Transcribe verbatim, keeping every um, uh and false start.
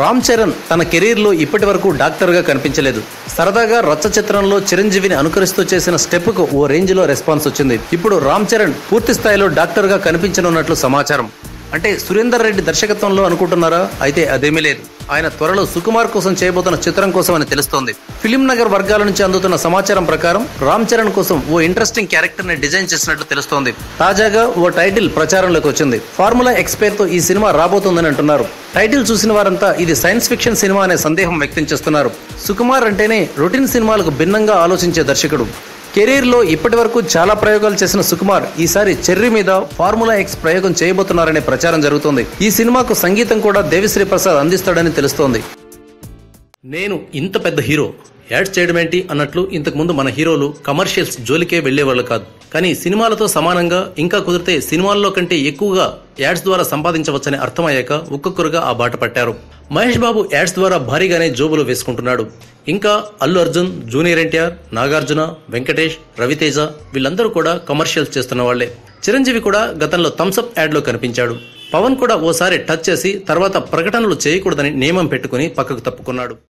రామ్ చరణ్ తన కెరీర్ లో ఇప్పటి వరకు డాక్టర్ గా కనిపించలేదు. సరదాగా రచ్చ చిత్రంలో చిరంజీవిని అనుకరిస్తూ చేసిన స్టెప్ కు ఓ రేంజ్ లో రెస్పాన్స్ వచ్చింది. ఇప్పుడు రామ్ చరణ్ పూర్తి స్థాయిలో డాక్టర్ గా కనిపించనున్నట్లు సమాచారం. అంటే సురేందర్ రెడ్డి దర్శకత్వంలో అనుకుంటున్నారా? అయితే అదేమీ లేదు. ఆయన త్వరలో సుకుమార్ కోసం చేయబోతున్న చిత్రం కోసం అని తెలుస్తోంది. ఫిలిం నగర్ వర్గాల నుంచి అందుతున్న సమాచారం ప్రకారం రామ్ చరణ్ కోసం ఓ ఇంట్రెస్టింగ్ క్యారెక్టర్ ని డిజైన్ చేసినట్లు తెలుస్తోంది. తాజాగా ఓ టైటిల్ ప్రచారంలోకి వచ్చింది. ఫార్ములా ఎక్స్ పేరుతో ఈ సినిమా రాబోతోందని అంటున్నారు. టైటిల్ చూసిన వారంతా ఇది సైన్స్ ఫిక్షన్ సినిమా అనే సందేహం వ్యక్తం చేస్తున్నారు. సుకుమార్ అంటేనే రొటీన్ సినిమాలకు భిన్నంగా ఆలోచించే దర్శకుడు. కెరీర్ లో ఇప్పటి వరకు చాలా ప్రయోగాలు చేసిన సుకుమార్ ఈసారి చెర్రీ మీద ఫార్ములా ఎక్స్ ప్రయోగం చేయబోతున్నారనే ప్రచారం జరుగుతోంది. ఈ సినిమాకు సంగీతం కూడా దేవిశ్రీ ప్రసాద్ అందిస్తాడని తెలుస్తోంది. నేను ఇంత పెద్ద హీరో, యాడ్స్ చేయడం ఏంటి అన్నట్లు ఇంతకు ముందు మన హీరోలు కమర్షియల్స్ జోలికే వెళ్లేవాళ్ళు కాదు. కానీ సినిమాలతో సమానంగా, ఇంకా కుదిరితే సినిమాల్లో కంటే ఎక్కువగా యాడ్స్ ద్వారా సంపాదించవచ్చని అర్థమయ్యాక ఒక్కొక్కరుగా ఆ బాట పట్టారు. మహేష్ బాబు యాడ్స్ ద్వారా భారీగానే జోబులు వేసుకుంటున్నాడు. ఇంకా అల్లు అర్జున్, జూనియర్ ఎన్టీఆర్, నాగార్జున, వెంకటేష్, రవితేజ వీళ్ళందరూ కూడా కమర్షియల్స్ చేస్తున్న వాళ్లే. చిరంజీవి కూడా గతంలో థమ్స్అప్ యాడ్ లో కనిపించాడు. పవన్ కూడా ఓసారి టచ్ చేసి తర్వాత ప్రకటనలు చేయకూడదని నియమం పెట్టుకుని పక్కకు తప్పుకున్నాడు.